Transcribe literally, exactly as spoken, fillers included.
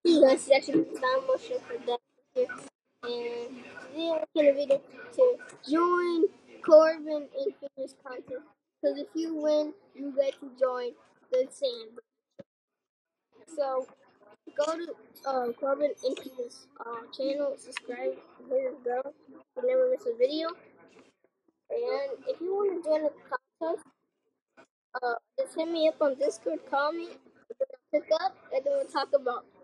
This is actually time motion for that here. And today I'm making a video to join Corbin and Fitness contest. Because if you win, you get to join the sand. So go to uh, Corbin and Fitness uh, channel, subscribe, hit the bell, you never miss a video. And if you want to join the contest, uh, just hit me up on Discord, call me, and then I'll pick up, and then we'll talk about